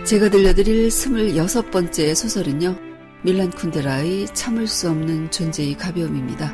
제가 들려드릴 26번째 소설은요, 밀란 쿤데라의 참을 수 없는 존재의 가벼움입니다.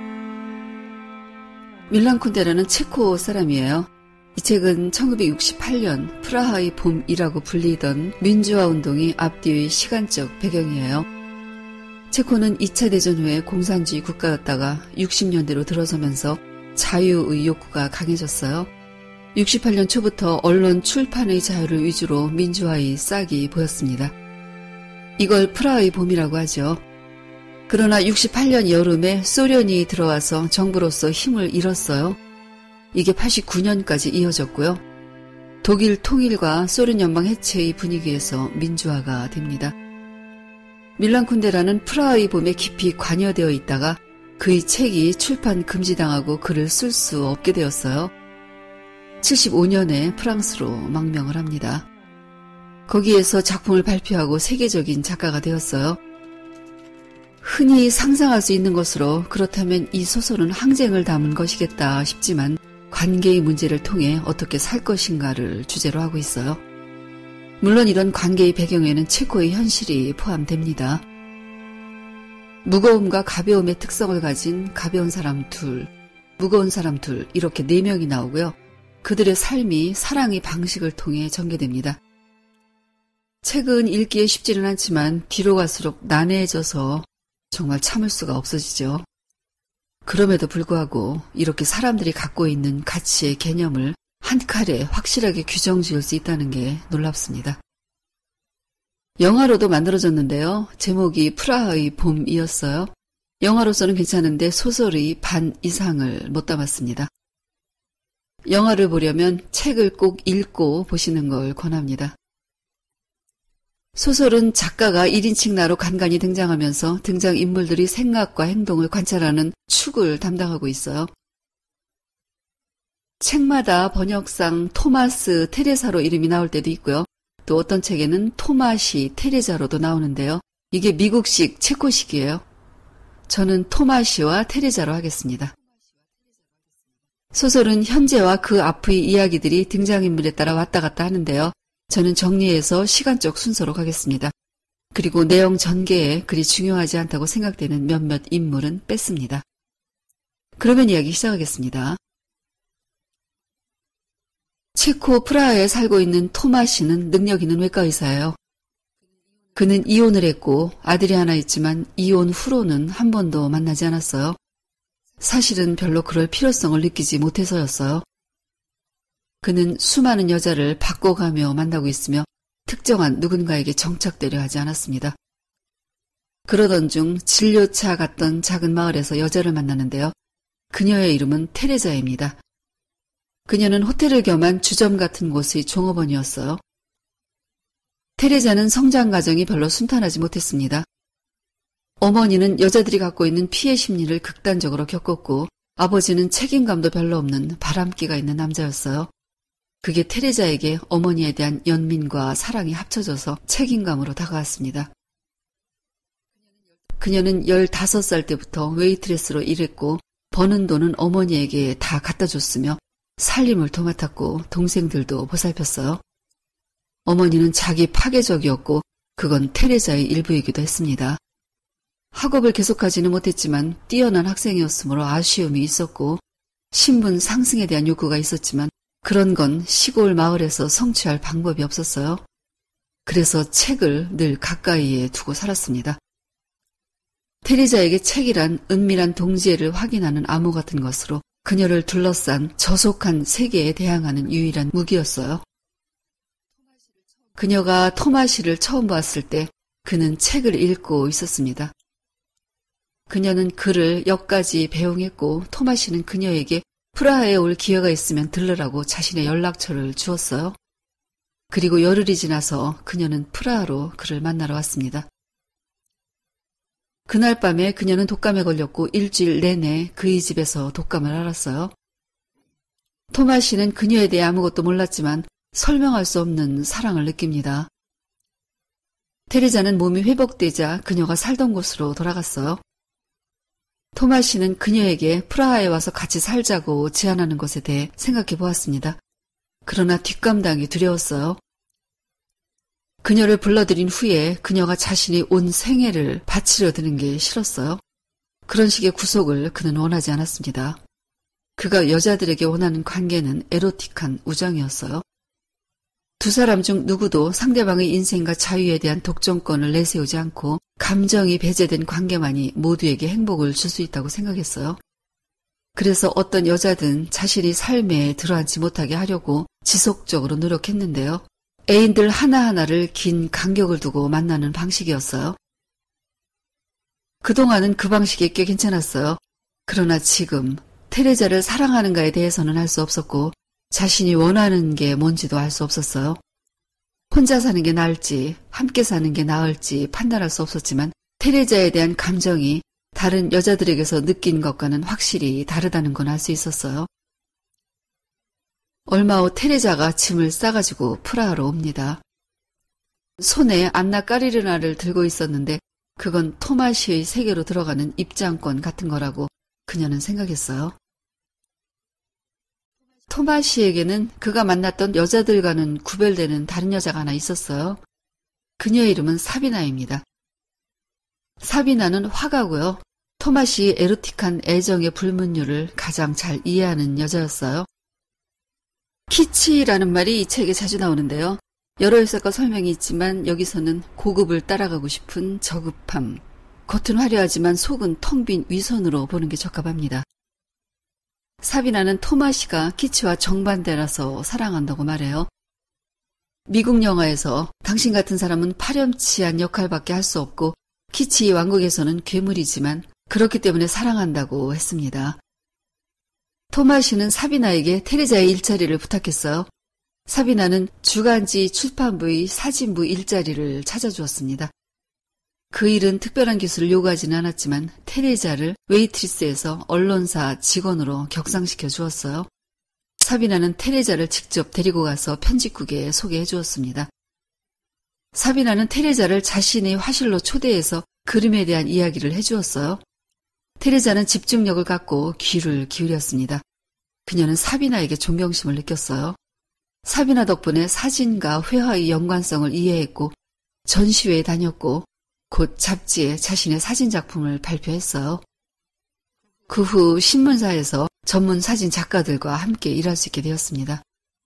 밀란 쿤데라는 체코 사람이에요. 이 책은 1968년 프라하의 봄이라고 불리던 민주화 운동이 앞뒤의 시간적 배경이에요. 체코는 2차 대전 후에 공산주의 국가였다가 60년대로 들어서면서 자유의 욕구가 강해졌어요. 68년 초부터 언론 출판의 자유를 위주로 민주화의 싹이 보였습니다. 이걸 프라하의 봄이라고 하죠. 그러나 68년 여름에 소련이 들어와서 정부로서 힘을 잃었어요. 이게 89년까지 이어졌고요. 독일 통일과 소련 연방 해체의 분위기에서 민주화가 됩니다. 밀란 쿤데라는 프라하의 봄에 깊이 관여되어 있다가 그의 책이 출판 금지당하고 글을 쓸 수 없게 되었어요. 75년에 프랑스로 망명을 합니다. 거기에서 작품을 발표하고 세계적인 작가가 되었어요. 흔히 상상할 수 있는 것으로 그렇다면 이 소설은 항쟁을 담은 것이겠다 싶지만 관계의 문제를 통해 어떻게 살 것인가를 주제로 하고 있어요. 물론 이런 관계의 배경에는 체코의 현실이 포함됩니다. 무거움과 가벼움의 특성을 가진 가벼운 사람 둘, 무거운 사람 둘 이렇게 4명이 나오고요. 그들의 삶이 사랑의 방식을 통해 전개됩니다. 책은 읽기에 쉽지는 않지만 뒤로 갈수록 난해해져서 정말 참을 수가 없어지죠. 그럼에도 불구하고 이렇게 사람들이 갖고 있는 가치의 개념을 한 칼에 확실하게 규정 지을 수 있다는 게 놀랍습니다. 영화로도 만들어졌는데요. 제목이 프라하의 봄이었어요. 영화로서는 괜찮은데 소설의 반 이상을 못 담았습니다. 영화를 보려면 책을 꼭 읽고 보시는 걸 권합니다. 소설은 작가가 1인칭 나로 간간히 등장하면서 등장인물들이 생각과 행동을 관찰하는 축을 담당하고 있어요. 책마다 번역상 토마스 테레사로 이름이 나올 때도 있고요. 또 어떤 책에는 토마시 테레자로도 나오는데요. 이게 미국식 체코식이에요. 저는 토마시와 테레자로 하겠습니다. 소설은 현재와 그 앞의 이야기들이 등장인물에 따라 왔다 갔다 하는데요. 저는 정리해서 시간적 순서로 가겠습니다. 그리고 내용 전개에 그리 중요하지 않다고 생각되는 몇몇 인물은 뺐습니다. 그러면 이야기 시작하겠습니다. 체코 프라하에 살고 있는 토마시는 능력 있는 외과의사예요. 그는 이혼을 했고 아들이 하나 있지만 이혼 후로는 한 번도 만나지 않았어요. 사실은 별로 그럴 필요성을 느끼지 못해서였어요. 그는 수많은 여자를 바꿔가며 만나고 있으며 특정한 누군가에게 정착되려 하지 않았습니다. 그러던 중 진료차 갔던 작은 마을에서 여자를 만나는데요. 그녀의 이름은 테레자입니다. 그녀는 호텔을 겸한 주점 같은 곳의 종업원이었어요. 테레자는 성장 과정이 별로 순탄하지 못했습니다. 어머니는 여자들이 갖고 있는 피해 심리를 극단적으로 겪었고 아버지는 책임감도 별로 없는 바람기가 있는 남자였어요. 그게 테레자에게 어머니에 대한 연민과 사랑이 합쳐져서 책임감으로 다가왔습니다. 그녀는 15살 때부터 웨이트레스로 일했고 버는 돈은 어머니에게 다 갖다 줬으며 살림을 도맡았고 동생들도 보살폈어요. 어머니는 자기 파괴적이었고 그건 테레자의 일부이기도 했습니다. 학업을 계속하지는 못했지만 뛰어난 학생이었으므로 아쉬움이 있었고 신분 상승에 대한 욕구가 있었지만 그런 건 시골 마을에서 성취할 방법이 없었어요. 그래서 책을 늘 가까이에 두고 살았습니다. 테레자에게 책이란 은밀한 동지애를 확인하는 암호 같은 것으로 그녀를 둘러싼 저속한 세계에 대항하는 유일한 무기였어요. 그녀가 토마시를 처음 봤을 때 그는 책을 읽고 있었습니다. 그녀는 글을 역까지 배웅했고 토마시는 그녀에게 프라하에 올 기회가 있으면 들르라고 자신의 연락처를 주었어요. 그리고 열흘이 지나서 그녀는 프라하로 그를 만나러 왔습니다. 그날 밤에 그녀는 독감에 걸렸고 일주일 내내 그의 집에서 독감을 앓았어요. 토마시는 그녀에 대해 아무것도 몰랐지만 설명할 수 없는 사랑을 느낍니다. 테레자는 몸이 회복되자 그녀가 살던 곳으로 돌아갔어요. 토마시는 그녀에게 프라하에 와서 같이 살자고 제안하는 것에 대해 생각해 보았습니다. 그러나 뒷감당이 두려웠어요. 그녀를 불러들인 후에 그녀가 자신이 온 생애를 바치려 드는 게 싫었어요. 그런 식의 구속을 그는 원하지 않았습니다. 그가 여자들에게 원하는 관계는 에로틱한 우정이었어요. 두 사람 중 누구도 상대방의 인생과 자유에 대한 독점권을 내세우지 않고 감정이 배제된 관계만이 모두에게 행복을 줄 수 있다고 생각했어요. 그래서 어떤 여자든 자신이 삶에 들어앉지 못하게 하려고 지속적으로 노력했는데요. 애인들 하나하나를 긴 간격을 두고 만나는 방식이었어요. 그동안은 그 방식이 꽤 괜찮았어요. 그러나 지금 테레자를 사랑하는가에 대해서는 알 수 없었고 자신이 원하는 게 뭔지도 알 수 없었어요. 혼자 사는 게 나을지 함께 사는 게 나을지 판단할 수 없었지만 테레자에 대한 감정이 다른 여자들에게서 느낀 것과는 확실히 다르다는 건 알 수 있었어요. 얼마 후 테레자가 짐을 싸가지고 프라하로 옵니다. 손에 안나 까리르나를 들고 있었는데 그건 토마시의 세계로 들어가는 입장권 같은 거라고 그녀는 생각했어요. 토마시에게는 그가 만났던 여자들과는 구별되는 다른 여자가 하나 있었어요. 그녀의 이름은 사비나입니다. 사비나는 화가고요. 토마시의 에로틱한 애정의 불문율을 가장 잘 이해하는 여자였어요. 키치라는 말이 이 책에 자주 나오는데요. 여러 해석과 설명이 있지만 여기서는 고급을 따라가고 싶은 저급함, 겉은 화려하지만 속은 텅 빈 위선으로 보는 게 적합합니다. 사비나는 토마시가 키치와 정반대라서 사랑한다고 말해요. 미국 영화에서 당신 같은 사람은 파렴치한 역할밖에 할 수 없고 키치 왕국에서는 괴물이지만 그렇기 때문에 사랑한다고 했습니다. 토마시는 사비나에게 테레자의 일자리를 부탁했어요. 사비나는 주간지 출판부의 사진부 일자리를 찾아주었습니다. 그 일은 특별한 기술을 요구하지는 않았지만 테레자를 웨이트리스에서 언론사 직원으로 격상시켜 주었어요. 사비나는 테레자를 직접 데리고 가서 편집국에 소개해 주었습니다. 사비나는 테레자를 자신의 화실로 초대해서 그림에 대한 이야기를 해주었어요. 테레자는 집중력을 갖고 귀를 기울였습니다. 그녀는 사비나에게 존경심을 느꼈어요. 사비나 덕분에 사진과 회화의 연관성을 이해했고 전시회에 다녔고 곧 잡지에 자신의 사진 작품을 발표했어요. 그 후 신문사에서 전문 사진 작가들과 함께 일할 수 있게 되었습니다.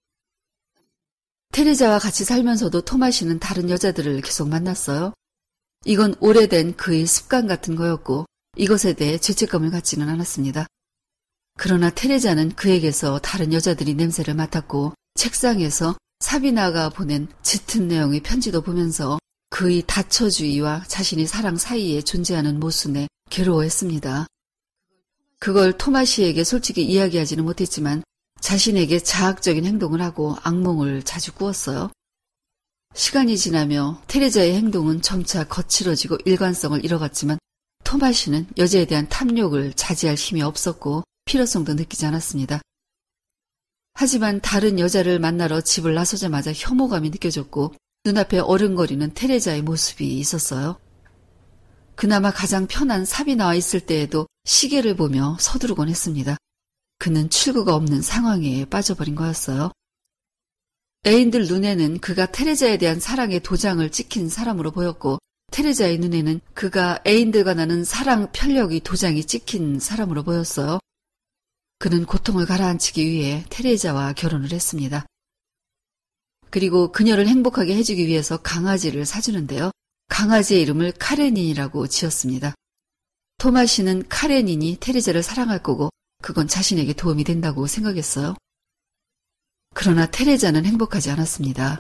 테레자와 같이 살면서도 토마시는 다른 여자들을 계속 만났어요. 이건 오래된 그의 습관 같은 거였고 이것에 대해 죄책감을 갖지는 않았습니다. 그러나 테레자는 그에게서 다른 여자들이 냄새를 맡았고 책상에서 사비나가 보낸 짙은 내용의 편지도 보면서 그의 다처주의와 자신의 사랑 사이에 존재하는 모순에 괴로워했습니다. 그걸 토마시에게 솔직히 이야기하지는 못했지만 자신에게 자학적인 행동을 하고 악몽을 자주 꾸었어요. 시간이 지나며 테레자의 행동은 점차 거칠어지고 일관성을 잃어갔지만 토마시는 여자에 대한 탐욕을 자제할 힘이 없었고 필요성도 느끼지 않았습니다. 하지만 다른 여자를 만나러 집을 나서자마자 혐오감이 느껴졌고 눈앞에 어른거리는 테레자의 모습이 있었어요. 그나마 가장 편한 사비나와 있을 때에도 시계를 보며 서두르곤 했습니다. 그는 출구가 없는 상황에 빠져버린 거였어요. 애인들 눈에는 그가 테레자에 대한 사랑의 도장을 찍힌 사람으로 보였고 테레자의 눈에는 그가 애인들과 나는 사랑 편력의 도장이 찍힌 사람으로 보였어요. 그는 고통을 가라앉히기 위해 테레자와 결혼을 했습니다. 그리고 그녀를 행복하게 해주기 위해서 강아지를 사주는데요. 강아지의 이름을 카레닌이라고 지었습니다. 토마시는 카레닌이 테레자를 사랑할 거고 그건 자신에게 도움이 된다고 생각했어요. 그러나 테레자는 행복하지 않았습니다.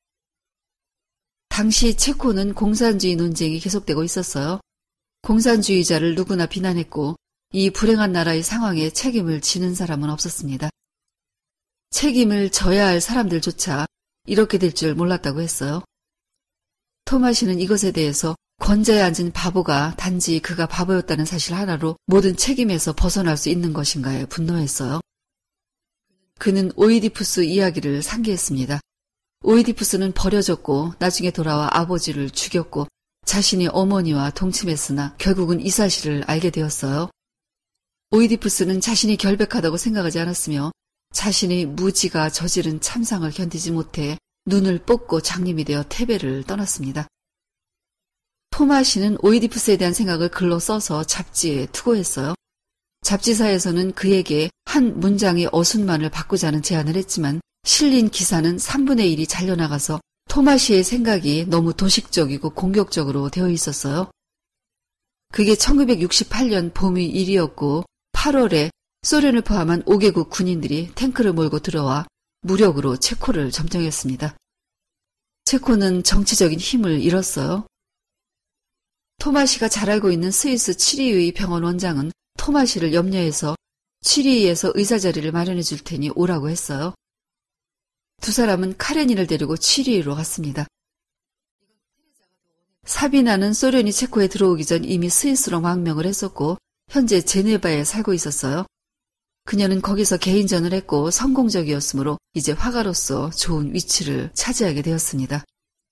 당시 체코는 공산주의 논쟁이 계속되고 있었어요. 공산주의자를 누구나 비난했고 이 불행한 나라의 상황에 책임을 지는 사람은 없었습니다. 책임을 져야 할 사람들조차 이렇게 될 줄 몰랐다고 했어요. 토마시는 이것에 대해서 권자에 앉은 바보가 단지 그가 바보였다는 사실 하나로 모든 책임에서 벗어날 수 있는 것인가에 분노했어요. 그는 오이디푸스 이야기를 상기했습니다. 오이디푸스는 버려졌고 나중에 돌아와 아버지를 죽였고 자신이 어머니와 동침했으나 결국은 이 사실을 알게 되었어요. 오이디푸스는 자신이 결백하다고 생각하지 않았으며 자신의 무지가 저지른 참상을 견디지 못해 눈을 뽑고 장님이 되어 테베를 떠났습니다. 토마시는 오이디푸스에 대한 생각을 글로 써서 잡지에 투고했어요. 잡지사에서는 그에게 한 문장의 어순만을 바꾸자는 제안을 했지만 실린 기사는 3분의 1이 잘려나가서 토마시의 생각이 너무 도식적이고 공격적으로 되어 있었어요. 그게 1968년 봄의 일이었고 8월에 소련을 포함한 5개국 군인들이 탱크를 몰고 들어와 무력으로 체코를 점령했습니다. 체코는 정치적인 힘을 잃었어요. 토마시가 잘 알고 있는 스위스 취리의 병원 원장은 토마시를 염려해서 취리에서 의사 자리를 마련해 줄 테니 오라고 했어요. 두 사람은 카레닌을 데리고 취리로 갔습니다. 사비나는 소련이 체코에 들어오기 전 이미 스위스로 망명을 했었고 현재 제네바에 살고 있었어요. 그녀는 거기서 개인전을 했고 성공적이었으므로 이제 화가로서 좋은 위치를 차지하게 되었습니다.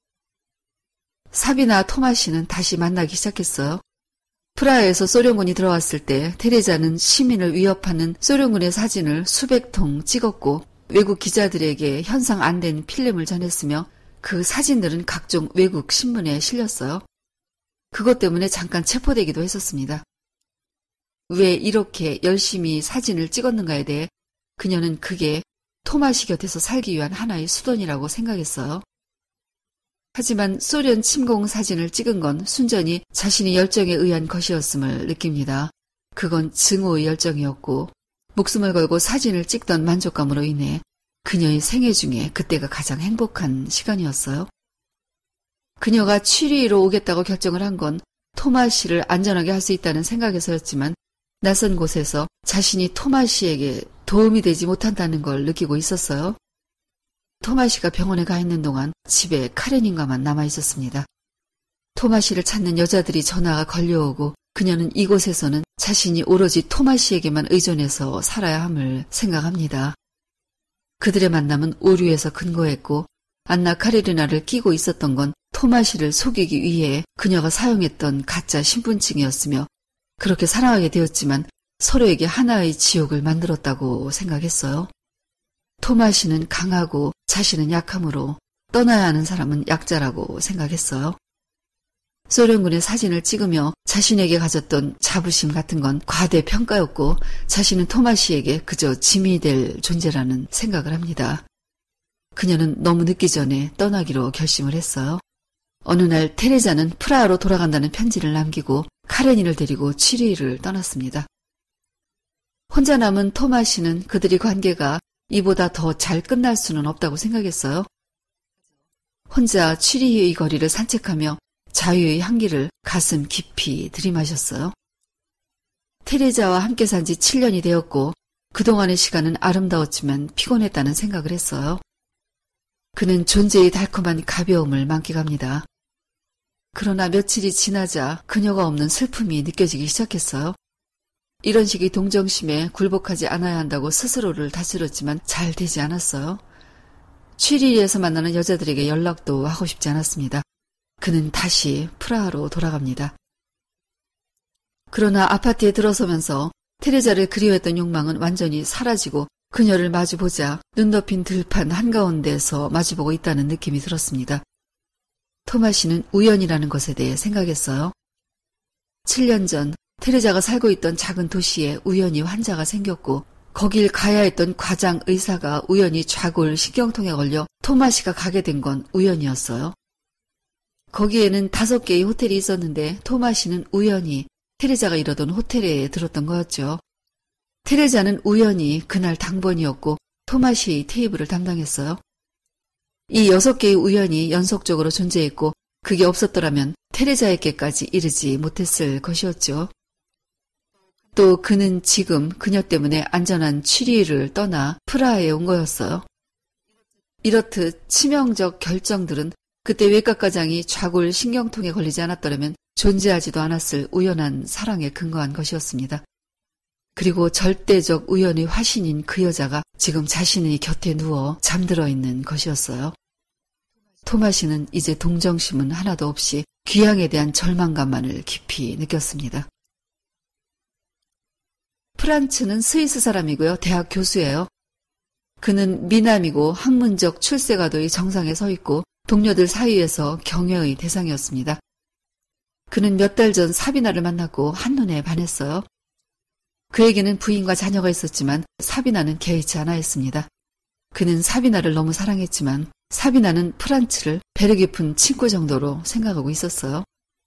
사비나 토마시는 다시 만나기 시작했어요. 프라하에서 소련군이 들어왔을 때 테레자는 시민을 위협하는 소련군의 사진을 수백 통 찍었고 외국 기자들에게 현상 안 된 필름을 전했으며 그 사진들은 각종 외국 신문에 실렸어요. 그것 때문에 잠깐 체포되기도 했었습니다. 왜 이렇게 열심히 사진을 찍었는가에 대해 그녀는 그게 토마시 곁에서 살기 위한 하나의 수단이라고 생각했어요. 하지만 소련 침공 사진을 찍은 건 순전히 자신의 열정에 의한 것이었음을 느낍니다. 그건 증오의 열정이었고 목숨을 걸고 사진을 찍던 만족감으로 인해 그녀의 생애 중에 그때가 가장 행복한 시간이었어요. 그녀가 취리로 오겠다고 결정을 한 건 토마시를 안전하게 할 수 있다는 생각에서였지만 낯선 곳에서 자신이 토마시에게 도움이 되지 못한다는 걸 느끼고 있었어요. 토마시가 병원에 가 있는 동안 집에 카레닌과만 남아 있었습니다. 토마시를 찾는 여자들이 전화가 걸려오고 그녀는 이곳에서는 자신이 오로지 토마시에게만 의존해서 살아야 함을 생각합니다. 그들의 만남은 오류에서 근거했고 안나 카레리나를 끼고 있었던 건 토마시를 속이기 위해 그녀가 사용했던 가짜 신분증이었으며 그렇게 사랑하게 되었지만 서로에게 하나의 지옥을 만들었다고 생각했어요. 토마시는 강하고 자신은 약하므로 떠나야 하는 사람은 약자라고 생각했어요. 소련군의 사진을 찍으며 자신에게 가졌던 자부심 같은 건 과대평가였고 자신은 토마시에게 그저 짐이 될 존재라는 생각을 합니다. 그녀는 너무 늦기 전에 떠나기로 결심을 했어요. 어느 날 테레자는 프라하로 돌아간다는 편지를 남기고 카레닌을 데리고 취리를 떠났습니다. 혼자 남은 토마시는 그들의 관계가 이보다 더 잘 끝날 수는 없다고 생각했어요. 혼자 취리의 거리를 산책하며 자유의 향기를 가슴 깊이 들이마셨어요. 테레자와 함께 산 지 7년이 되었고 그동안의 시간은 아름다웠지만 피곤했다는 생각을 했어요. 그는 존재의 달콤한 가벼움을 만끽합니다. 그러나 며칠이 지나자 그녀가 없는 슬픔이 느껴지기 시작했어요. 이런 식의 동정심에 굴복하지 않아야 한다고 스스로를 다스렸지만 잘 되지 않았어요. 취리에서 만나는 여자들에게 연락도 하고 싶지 않았습니다. 그는 다시 프라하로 돌아갑니다. 그러나 아파트에 들어서면서 테레자를 그리워했던 욕망은 완전히 사라지고 그녀를 마주보자 눈 덮인 들판 한가운데서 마주보고 있다는 느낌이 들었습니다. 토마시는 우연이라는 것에 대해 생각했어요. 7년 전 테레자가 살고 있던 작은 도시에 우연히 환자가 생겼고 거길 가야 했던 과장 의사가 우연히 좌골 신경통에 걸려 토마시가 가게 된 건 우연이었어요. 거기에는 5개의 호텔이 있었는데 토마시는 우연히 테레자가 이러던 호텔에 들었던 거였죠. 테레자는 우연히 그날 당번이었고 토마시의 테이블을 담당했어요. 이 6개의 우연이 연속적으로 존재했고 그게 없었더라면 테레자에게까지 이르지 못했을 것이었죠. 또 그는 지금 그녀 때문에 안전한 취리를 떠나 프라하에 온 거였어요. 이렇듯 치명적 결정들은 그때 외과과장이 좌골 신경통에 걸리지 않았더라면 존재하지도 않았을 우연한 사랑에 근거한 것이었습니다. 그리고 절대적 우연의 화신인 그 여자가 지금 자신의 곁에 누워 잠들어 있는 것이었어요. 토마시는 이제 동정심은 하나도 없이 귀향에 대한 절망감만을 깊이 느꼈습니다. 프란츠는 스위스 사람이고요. 대학 교수예요. 그는 미남이고 학문적 출세가도의 정상에 서 있고 동료들 사이에서 경외의 대상이었습니다. 그는 몇 달 전 사비나를 만났고 한눈에 반했어요. 그에게는 부인과 자녀가 있었지만 사비나는 개의치 않아 했습니다. 그는 사비나를 너무 사랑했지만 사비나는 프란츠를 배려 깊은 친구 정도로 생각하고 있었어요.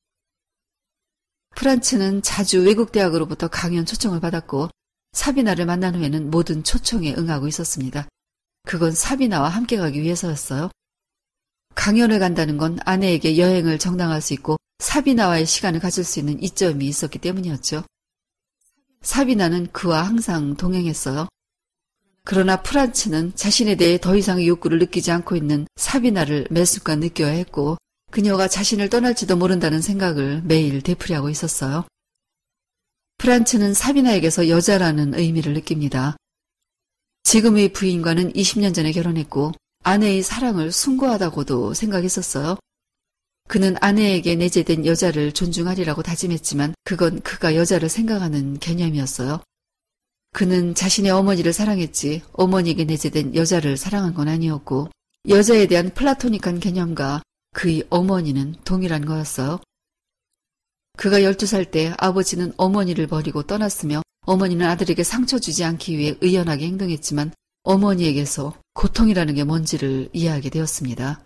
프란츠는 자주 외국 대학으로부터 강연 초청을 받았고 사비나를 만난 후에는 모든 초청에 응하고 있었습니다. 그건 사비나와 함께 가기 위해서였어요. 강연을 간다는 건 아내에게 여행을 정당할 수 있고 사비나와의 시간을 가질 수 있는 이점이 있었기 때문이었죠. 사비나는 그와 항상 동행했어요. 그러나 프란츠는 자신에 대해 더 이상의 욕구를 느끼지 않고 있는 사비나를 매 순간 느껴야 했고 그녀가 자신을 떠날지도 모른다는 생각을 매일 되풀이하고 있었어요. 프란츠는 사비나에게서 여자라는 의미를 느낍니다. 지금의 부인과는 20년 전에 결혼했고 아내의 사랑을 숭고하다고도 생각했었어요. 그는 아내에게 내재된 여자를 존중하리라고 다짐했지만 그건 그가 여자를 생각하는 개념이었어요. 그는 자신의 어머니를 사랑했지 어머니에게 내재된 여자를 사랑한 건 아니었고 여자에 대한 플라토닉한 개념과 그의 어머니는 동일한 거였어요. 그가 12살 때 아버지는 어머니를 버리고 떠났으며 어머니는 아들에게 상처 주지 않기 위해 의연하게 행동했지만 어머니에게서 고통이라는 게 뭔지를 이해하게 되었습니다.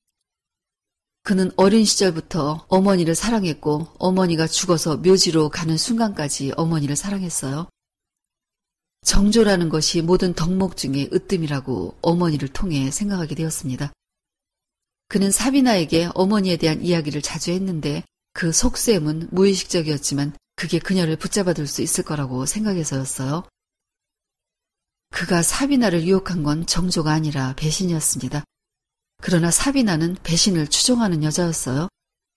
그는 어린 시절부터 어머니를 사랑했고 어머니가 죽어서 묘지로 가는 순간까지 어머니를 사랑했어요. 정조라는 것이 모든 덕목 중에 으뜸이라고 어머니를 통해 생각하게 되었습니다. 그는 사비나에게 어머니에 대한 이야기를 자주 했는데 그 속셈은 무의식적이었지만 그게 그녀를 붙잡아둘 수 있을 거라고 생각해서였어요. 그가 사비나를 유혹한 건 정조가 아니라 배신이었습니다. 그러나 사비나는 배신을 추종하는 여자였어요.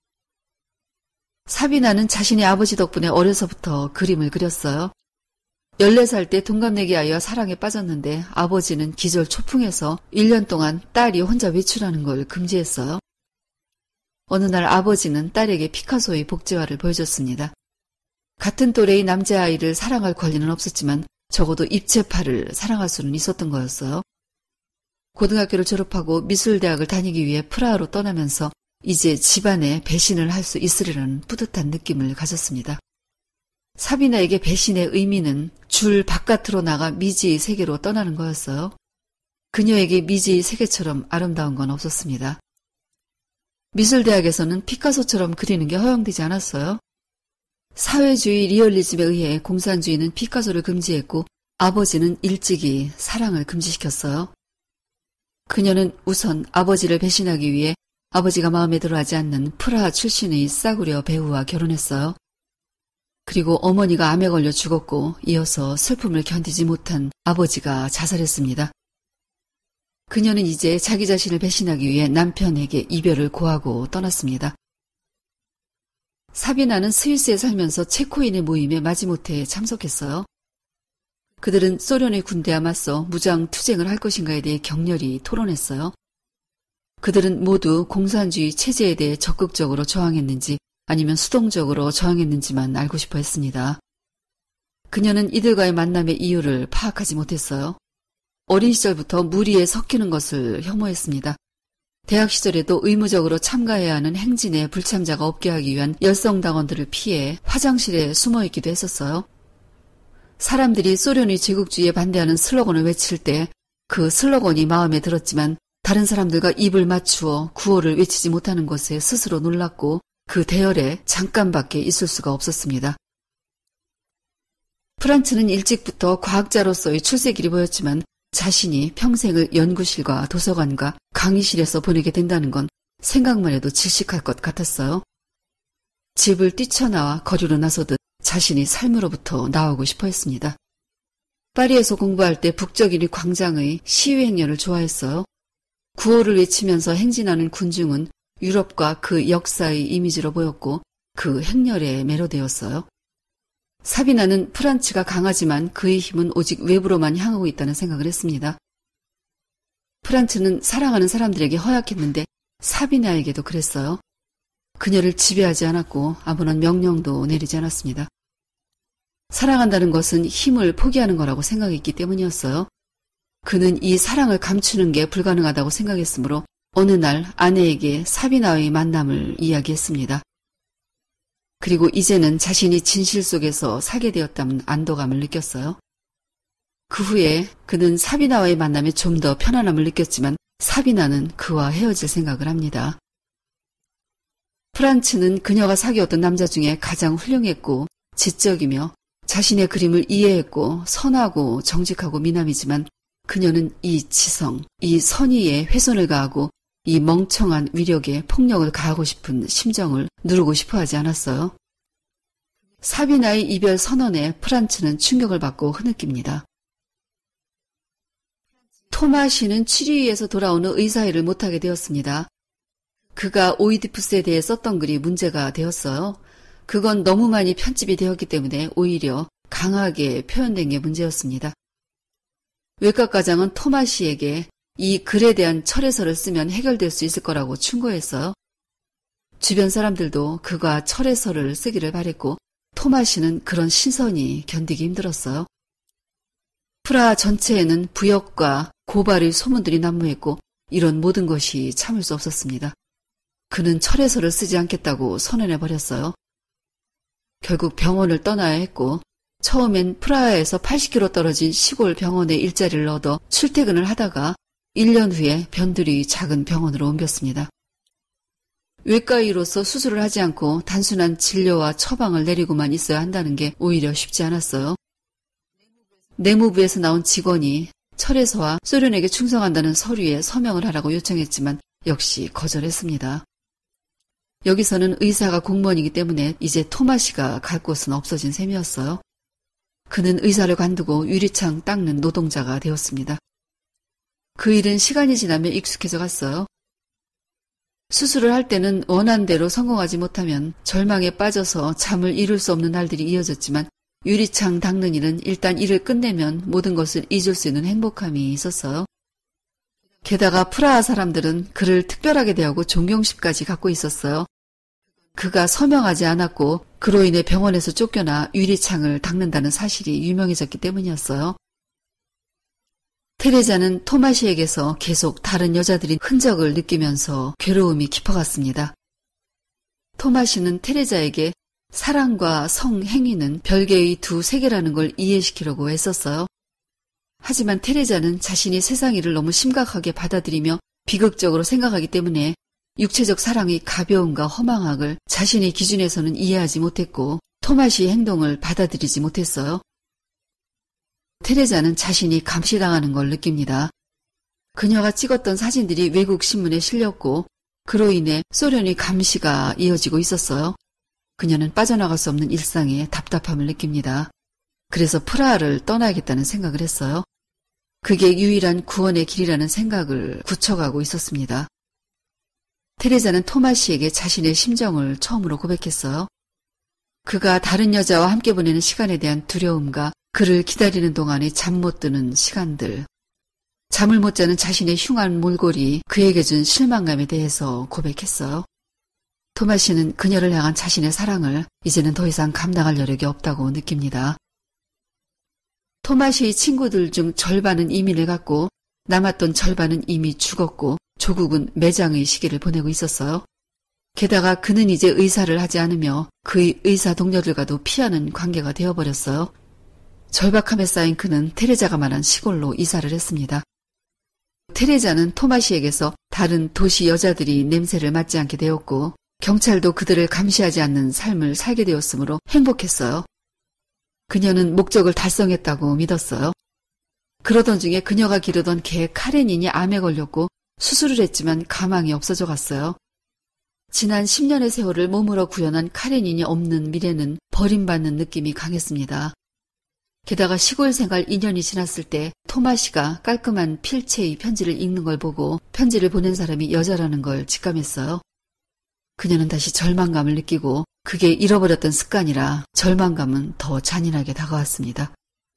사비나는 자신의 아버지 덕분에 어려서부터 그림을 그렸어요. 14살 때 동갑내기 아이와 사랑에 빠졌는데 아버지는 기절 초풍해서 1년 동안 딸이 혼자 외출하는 걸 금지했어요. 어느 날 아버지는 딸에게 피카소의 복제화를 보여줬습니다. 같은 또래의 남자아이를 사랑할 권리는 없었지만 적어도 입체파를 사랑할 수는 있었던 거였어요. 고등학교를 졸업하고 미술대학을 다니기 위해 프라하로 떠나면서 이제 집안에 배신을 할 수 있으리라는 뿌듯한 느낌을 가졌습니다. 사비나에게 배신의 의미는 줄 바깥으로 나가 미지의 세계로 떠나는 거였어요. 그녀에게 미지의 세계처럼 아름다운 건 없었습니다. 미술대학에서는 피카소처럼 그리는 게 허용되지 않았어요. 사회주의 리얼리즘에 의해 공산주의는 피카소를 금지했고 아버지는 일찍이 사랑을 금지시켰어요. 그녀는 우선 아버지를 배신하기 위해 아버지가 마음에 들어하지 않는 프라하 출신의 싸구려 배우와 결혼했어요. 그리고 어머니가 암에 걸려 죽었고 이어서 슬픔을 견디지 못한 아버지가 자살했습니다. 그녀는 이제 자기 자신을 배신하기 위해 남편에게 이별을 고하고 떠났습니다. 사비나는 스위스에 살면서 체코인의 모임에 마지못해 참석했어요. 그들은 소련의 군대와 맞서 무장 투쟁을 할 것인가에 대해 격렬히 토론했어요. 그들은 모두 공산주의 체제에 대해 적극적으로 저항했는지 아니면 수동적으로 저항했는지만 알고 싶어 했습니다. 그녀는 이들과의 만남의 이유를 파악하지 못했어요. 어린 시절부터 무리에 섞이는 것을 혐오했습니다. 대학 시절에도 의무적으로 참가해야 하는 행진에 불참자가 없게 하기 위한 열성당원들을 피해 화장실에 숨어있기도 했었어요. 사람들이 소련의 제국주의에 반대하는 슬로건을 외칠 때 그 슬로건이 마음에 들었지만 다른 사람들과 입을 맞추어 구호를 외치지 못하는 것에 스스로 놀랐고 그 대열에 잠깐밖에 있을 수가 없었습니다. 프란츠는 일찍부터 과학자로서의 출세길이 보였지만 자신이 평생을 연구실과 도서관과 강의실에서 보내게 된다는 건 생각만 해도 질식할 것 같았어요. 집을 뛰쳐나와 거리로 나서듯 자신이 삶으로부터 나오고 싶어 했습니다. 파리에서 공부할 때 북적이니 광장의 시위 행렬을 좋아했어요. 구호를 외치면서 행진하는 군중은 유럽과 그 역사의 이미지로 보였고 그 행렬에 매료되었어요. 사비나는 프란츠가 강하지만 그의 힘은 오직 외부로만 향하고 있다는 생각을 했습니다. 프란츠는 사랑하는 사람들에게 허약했는데 사비나에게도 그랬어요. 그녀를 지배하지 않았고 아무런 명령도 내리지 않았습니다. 사랑한다는 것은 힘을 포기하는 거라고 생각했기 때문이었어요. 그는 이 사랑을 감추는 게 불가능하다고 생각했으므로 어느 날 아내에게 사비나와의 만남을 이야기했습니다. 그리고 이제는 자신이 진실 속에서 살게 되었다는 안도감을 느꼈어요. 그 후에 그는 사비나와의 만남에 좀 더 편안함을 느꼈지만 사비나는 그와 헤어질 생각을 합니다. 프란츠는 그녀가 사귀었던 남자 중에 가장 훌륭했고 지적이며 자신의 그림을 이해했고 선하고 정직하고 미남이지만 그녀는 이 지성, 이 선의에 훼손을 가하고 이 멍청한 위력에 폭력을 가하고 싶은 심정을 누르고 싶어 하지 않았어요. 사비나의 이별 선언에 프란츠는 충격을 받고 흐느낍니다. 토마시는 치료위에서 돌아오는 의사일을 못하게 되었습니다. 그가 오이디푸스에 대해 썼던 글이 문제가 되었어요. 그건 너무 많이 편집이 되었기 때문에 오히려 강하게 표현된 게 문제였습니다. 외과과장은 토마시에게 이 글에 대한 철회서를 쓰면 해결될 수 있을 거라고 충고했어요. 주변 사람들도 그가 철회서를 쓰기를 바랬고 토마시는 그런 시선이 견디기 힘들었어요. 프라하 전체에는 부역과 고발의 소문들이 난무했고 이런 모든 것이 참을 수 없었습니다. 그는 철회서를 쓰지 않겠다고 선언해버렸어요. 결국 병원을 떠나야 했고 처음엔 프라하에서 80km 떨어진 시골 병원에 일자리를 얻어 출퇴근을 하다가 1년 후에 변두리 작은 병원으로 옮겼습니다. 외과의로서 수술을 하지 않고 단순한 진료와 처방을 내리고만 있어야 한다는 게 오히려 쉽지 않았어요. 내무부에서 나온 직원이 철회서와 소련에게 충성한다는 서류에 서명을 하라고 요청했지만 역시 거절했습니다. 여기서는 의사가 공무원이기 때문에 이제 토마시가 갈 곳은 없어진 셈이었어요. 그는 의사를 관두고 유리창 닦는 노동자가 되었습니다. 그 일은 시간이 지나면 익숙해져 갔어요. 수술을 할 때는 원한대로 성공하지 못하면 절망에 빠져서 잠을 이룰 수 없는 날들이 이어졌지만 유리창 닦는 일은 일단 일을 끝내면 모든 것을 잊을 수 있는 행복함이 있었어요. 게다가 프라하 사람들은 그를 특별하게 대하고 존경심까지 갖고 있었어요. 그가 서명하지 않았고 그로 인해 병원에서 쫓겨나 유리창을 닦는다는 사실이 유명해졌기 때문이었어요. 테레자는 토마시에게서 계속 다른 여자들의 흔적을 느끼면서 괴로움이 깊어갔습니다. 토마시는 테레자에게 사랑과 성행위는 별개의 두 세계라는 걸 이해시키려고 애썼어요. 하지만 테레자는 자신이 세상 일을 너무 심각하게 받아들이며 비극적으로 생각하기 때문에 육체적 사랑의 가벼움과 허망함을 자신의 기준에서는 이해하지 못했고 토마시의 행동을 받아들이지 못했어요. 테레자는 자신이 감시당하는 걸 느낍니다. 그녀가 찍었던 사진들이 외국 신문에 실렸고 그로 인해 소련의 감시가 이어지고 있었어요. 그녀는 빠져나갈 수 없는 일상에 답답함을 느낍니다. 그래서 프라하를 떠나야겠다는 생각을 했어요. 그게 유일한 구원의 길이라는 생각을 굳혀가고 있었습니다. 테레자는 토마시에게 자신의 심정을 처음으로 고백했어요. 그가 다른 여자와 함께 보내는 시간에 대한 두려움과 그를 기다리는 동안에 잠 못 드는 시간들, 잠을 못 자는 자신의 흉한 몰골이 그에게 준 실망감에 대해서 고백했어요. 토마시는 그녀를 향한 자신의 사랑을 이제는 더 이상 감당할 여력이 없다고 느낍니다. 토마시의 친구들 중 절반은 이민을 갔고 남았던 절반은 이미 죽었고 조국은 매장의 시기를 보내고 있었어요. 게다가 그는 이제 의사를 하지 않으며 그의 의사 동료들과도 피하는 관계가 되어버렸어요. 절박함에 쌓인 그는 테레자가 말한 시골로 이사를 했습니다. 테레자는 토마시에게서 다른 도시 여자들이 냄새를 맡지 않게 되었고 경찰도 그들을 감시하지 않는 삶을 살게 되었으므로 행복했어요. 그녀는 목적을 달성했다고 믿었어요. 그러던 중에 그녀가 기르던 개 카레닌이 암에 걸렸고 수술을 했지만 가망이 없어져 갔어요. 지난 10년의 세월을 몸으로 구현한 카레닌이 없는 미래는 버림받는 느낌이 강했습니다. 게다가 시골 생활 2년이 지났을 때 토마시가 깔끔한 필체의 편지를 읽는 걸 보고 편지를 보낸 사람이 여자라는 걸 직감했어요. 그녀는 다시 절망감을 느끼고 그게 잃어버렸던 습관이라 절망감은 더 잔인하게 다가왔습니다.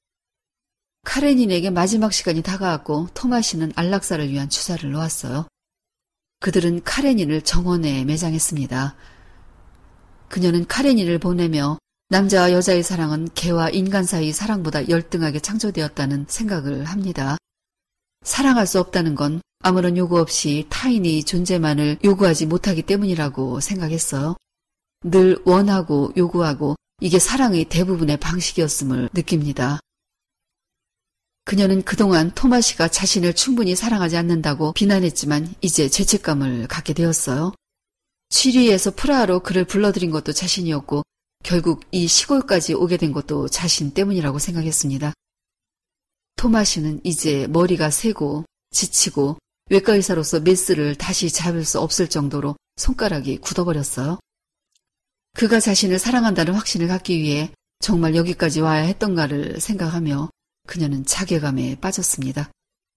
카레닌에게 마지막 시간이 다가왔고 토마시는 안락사를 위한 주사를 놓았어요. 그들은 카레닌을 정원에 매장했습니다. 그녀는 카레닌을 보내며 남자와 여자의 사랑은 개와 인간 사이의 사랑보다 열등하게 창조되었다는 생각을 합니다. 사랑할 수 없다는 건 아무런 요구 없이 타인의 존재만을 요구하지 못하기 때문이라고 생각했어요. 늘 원하고 요구하고 이게 사랑의 대부분의 방식이었음을 느낍니다. 그녀는 그동안 토마시가 자신을 충분히 사랑하지 않는다고 비난했지만 이제 죄책감을 갖게 되었어요. 취리에서 프라하로 그를 불러들인 것도 자신이었고 결국 이 시골까지 오게 된 것도 자신 때문이라고 생각했습니다. 토마시는 이제 머리가 새고 지치고 외과의사로서 메스를 다시 잡을 수 없을 정도로 손가락이 굳어버렸어요. 그가 자신을 사랑한다는 확신을 갖기 위해 정말 여기까지 와야 했던가를 생각하며 그녀는 자괴감에 빠졌습니다.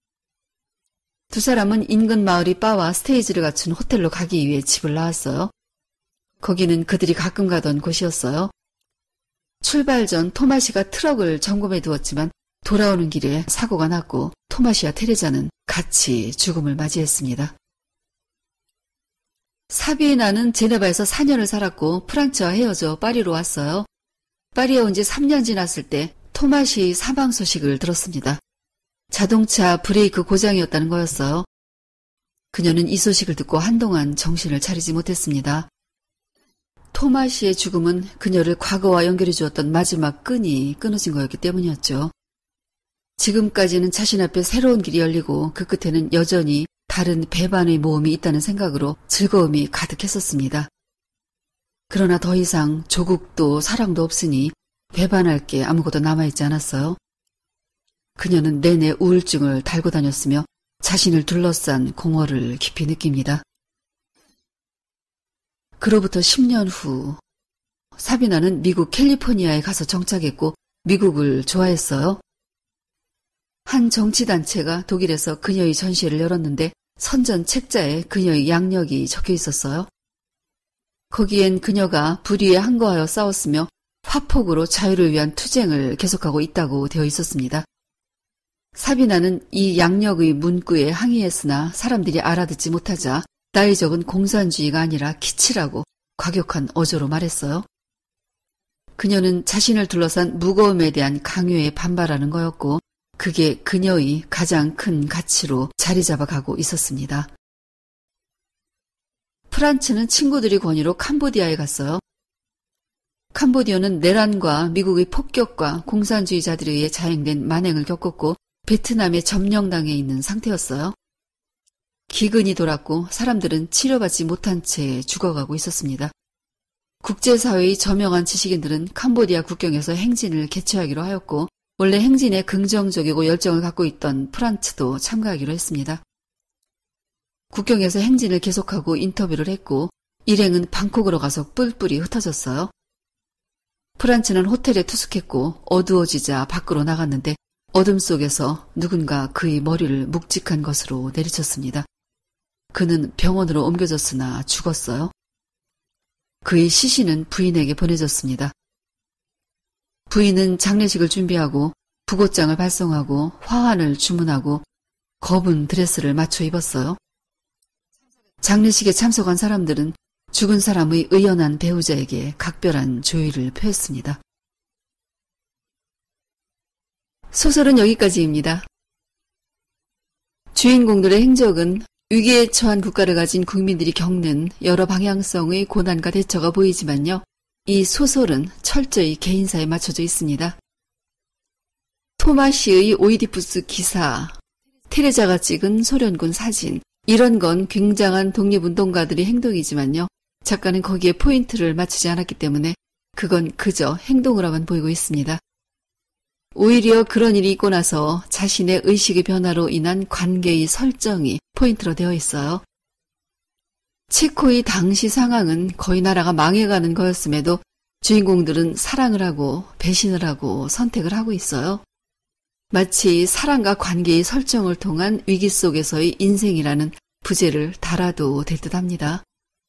두 사람은 인근 마을의 바와 스테이지를 갖춘 호텔로 가기 위해 집을 나왔어요. 거기는 그들이 가끔 가던 곳이었어요. 출발 전 토마시가 트럭을 점검해 두었지만 돌아오는 길에 사고가 났고 토마시와 테레자는 같이 죽음을 맞이했습니다. 사비에나는 제네바에서 4년을 살았고 프란츠와 헤어져 파리로 왔어요. 파리에 온 지 3년 지났을 때 토마시의 사망 소식을 들었습니다. 자동차 브레이크 고장이었다는 거였어요. 그녀는 이 소식을 듣고 한동안 정신을 차리지 못했습니다. 토마시의 죽음은 그녀를 과거와 연결해 주었던 마지막 끈이 끊어진 거였기 때문이었죠. 지금까지는 자신 앞에 새로운 길이 열리고 그 끝에는 여전히 다른 배반의 모험이 있다는 생각으로 즐거움이 가득했었습니다. 그러나 더 이상 조국도 사랑도 없으니 배반할 게 아무것도 남아있지 않았어요. 그녀는 내내 우울증을 달고 다녔으며 자신을 둘러싼 공허를 깊이 느낍니다. 그로부터 10년 후 사비나는 미국 캘리포니아에 가서 정착했고 미국을 좋아했어요. 한 정치단체가 독일에서 그녀의 전시회를 열었는데 선전 책자에 그녀의 양력이 적혀 있었어요. 거기엔 그녀가 불의에 항거하여 싸웠으며 화폭으로 자유를 위한 투쟁을 계속하고 있다고 되어 있었습니다. 사비나는 이 양력의 문구에 항의했으나 사람들이 알아듣지 못하자 나의 적은 공산주의가 아니라 기치라고 과격한 어조로 말했어요. 그녀는 자신을 둘러싼 무거움에 대한 강요에 반발하는 거였고 그게 그녀의 가장 큰 가치로 자리 잡아가고 있었습니다. 프란츠는 친구들의 권유로 캄보디아에 갔어요. 캄보디아는 내란과 미국의 폭격과 공산주의자들에 의해 자행된 만행을 겪었고 베트남에 점령당해 있는 상태였어요. 기근이 돌았고 사람들은 치료받지 못한 채 죽어가고 있었습니다. 국제사회의 저명한 지식인들은 캄보디아 국경에서 행진을 개최하기로 하였고 원래 행진에 긍정적이고 열정을 갖고 있던 프란츠도 참가하기로 했습니다. 국경에서 행진을 계속하고 인터뷰를 했고 일행은 방콕으로 가서 뿔뿔이 흩어졌어요. 프란츠는 호텔에 투숙했고 어두워지자 밖으로 나갔는데 어둠 속에서 누군가 그의 머리를 묵직한 것으로 내리쳤습니다. 그는 병원으로 옮겨졌으나 죽었어요. 그의 시신은 부인에게 보내졌습니다. 부인은 장례식을 준비하고 부고장을 발송하고 화환을 주문하고 검은 드레스를 맞춰 입었어요. 장례식에 참석한 사람들은 죽은 사람의 의연한 배우자에게 각별한 조의를 표했습니다. 소설은 여기까지입니다. 주인공들의 행적은 위기에 처한 국가를 가진 국민들이 겪는 여러 방향성의 고난과 대처가 보이지만요. 이 소설은 철저히 개인사에 맞춰져 있습니다. 토마시의 오이디푸스 기사, 테레자가 찍은 소련군 사진, 이런 건 굉장한 독립운동가들의 행동이지만요. 작가는 거기에 포인트를 맞추지 않았기 때문에 그건 그저 행동으로만 보이고 있습니다. 오히려 그런 일이 있고 나서 자신의 의식의 변화로 인한 관계의 설정이 포인트로 되어 있어요. 체코의 당시 상황은 거의 나라가 망해가는 거였음에도 주인공들은 사랑을 하고 배신을 하고 선택을 하고 있어요. 마치 사랑과 관계의 설정을 통한 위기 속에서의 인생이라는 부제를 달아도 될 듯합니다.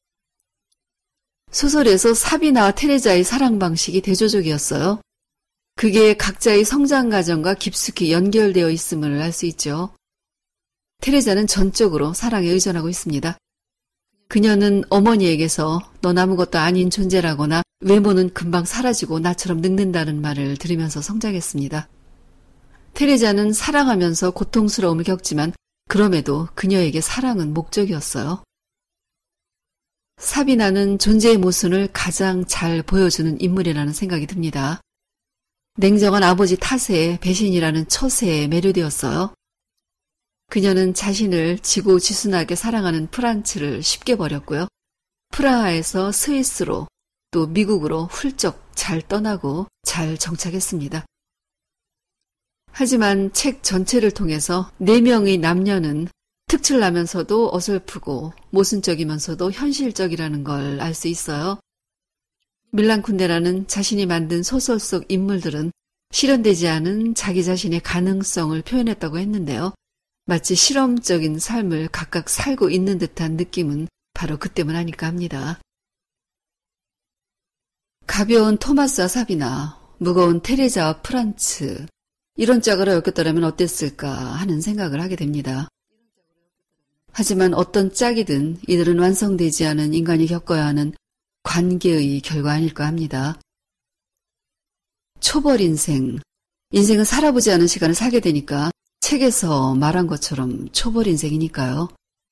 소설에서 사비나와 테레자의 사랑 방식이 대조적이었어요. 그게 각자의 성장 과정과 깊숙이 연결되어 있음을 알 수 있죠. 테레자는 전적으로 사랑에 의존하고 있습니다. 그녀는 어머니에게서 넌 아무것도 아닌 존재라거나 외모는 금방 사라지고 나처럼 늙는다는 말을 들으면서 성장했습니다. 테레자는 사랑하면서 고통스러움을 겪지만 그럼에도 그녀에게 사랑은 목적이었어요. 사비나는 존재의 모순을 가장 잘 보여주는 인물이라는 생각이 듭니다. 냉정한 아버지 탓에 배신이라는 처세에 매료되었어요. 그녀는 자신을 지고지순하게 사랑하는 프란츠를 쉽게 버렸고요. 프라하에서 스위스로 또 미국으로 훌쩍 잘 떠나고 잘 정착했습니다. 하지만 책 전체를 통해서 4명의 남녀는 특출나면서도 어설프고 모순적이면서도 현실적이라는 걸 알 수 있어요. 밀란 쿤데라는 자신이 만든 소설 속 인물들은 실현되지 않은 자기 자신의 가능성을 표현했다고 했는데요. 마치 실험적인 삶을 각각 살고 있는 듯한 느낌은 바로 그 때문 아닐까 합니다. 가벼운 토마스와 사비나, 무거운 테레자와 프란츠, 이런 짝으로 엮였더라면 어땠을까 하는 생각을 하게 됩니다. 하지만 어떤 짝이든 이들은 완성되지 않은 인간이 겪어야 하는 관계의 결과 아닐까 합니다. 초벌 인생, 인생은 살아보지 않은 시간을 살게 되니까 책에서 말한 것처럼 초벌 인생이니까요.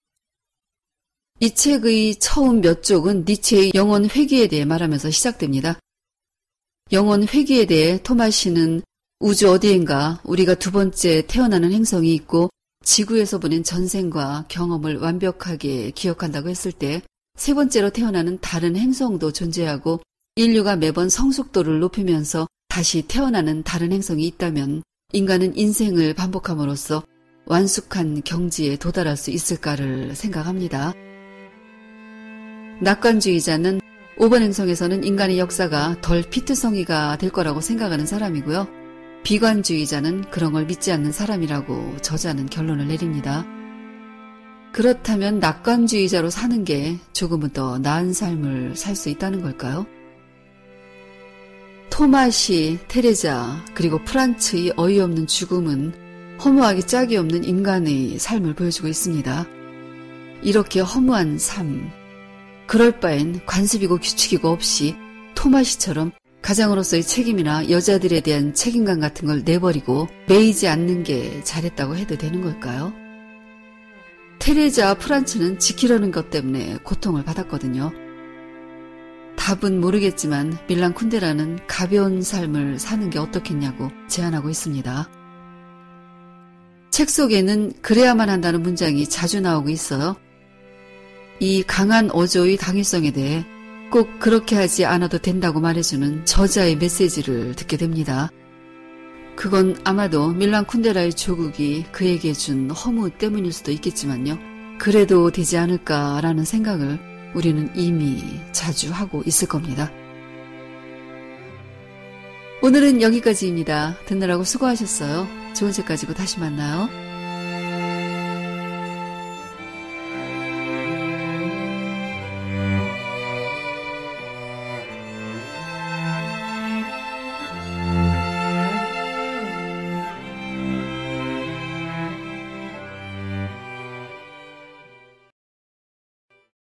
이 책의 처음 몇 쪽은 니체의 영원 회귀에 대해 말하면서 시작됩니다. 영원 회귀에 대해 토마시는 우주 어디엔가 우리가 두 번째 태어나는 행성이 있고 지구에서 보낸 전생과 경험을 완벽하게 기억한다고 했을 때 세 번째로 태어나는 다른 행성도 존재하고 인류가 매번 성숙도를 높이면서 다시 태어나는 다른 행성이 있다면 인간은 인생을 반복함으로써 완숙한 경지에 도달할 수 있을까를 생각합니다. 낙관주의자는 5번 행성에서는 인간의 역사가 덜 피트성이가 될 거라고 생각하는 사람이고요. 비관주의자는 그런 걸 믿지 않는 사람이라고 저자는 결론을 내립니다. 그렇다면 낙관주의자로 사는 게 조금은 더 나은 삶을 살 수 있다는 걸까요? 토마시, 테레자, 그리고 프란츠의 어이없는 죽음은 허무하기 짝이 없는 인간의 삶을 보여주고 있습니다. 이렇게 허무한 삶, 그럴 바엔 관습이고 규칙이고 없이 토마시처럼 가장으로서의 책임이나 여자들에 대한 책임감 같은 걸 내버리고 매이지 않는 게 잘했다고 해도 되는 걸까요? 테레자와 프란츠는 지키려는 것 때문에 고통을 받았거든요. 답은 모르겠지만 밀란 쿤데라는 가벼운 삶을 사는 게 어떻겠냐고 제안하고 있습니다. 책 속에는 그래야만 한다는 문장이 자주 나오고 있어요. 이 강한 어조의 당위성에 대해 꼭 그렇게 하지 않아도 된다고 말해주는 저자의 메시지를 듣게 됩니다. 그건 아마도 밀란 쿤데라의 조국이 그에게 준 허무 때문일 수도 있겠지만요. 그래도 되지 않을까라는 생각을 우리는 이미 자주 하고 있을 겁니다. 오늘은 여기까지입니다. 듣느라고 수고하셨어요. 좋은 책 가지고 다시 만나요.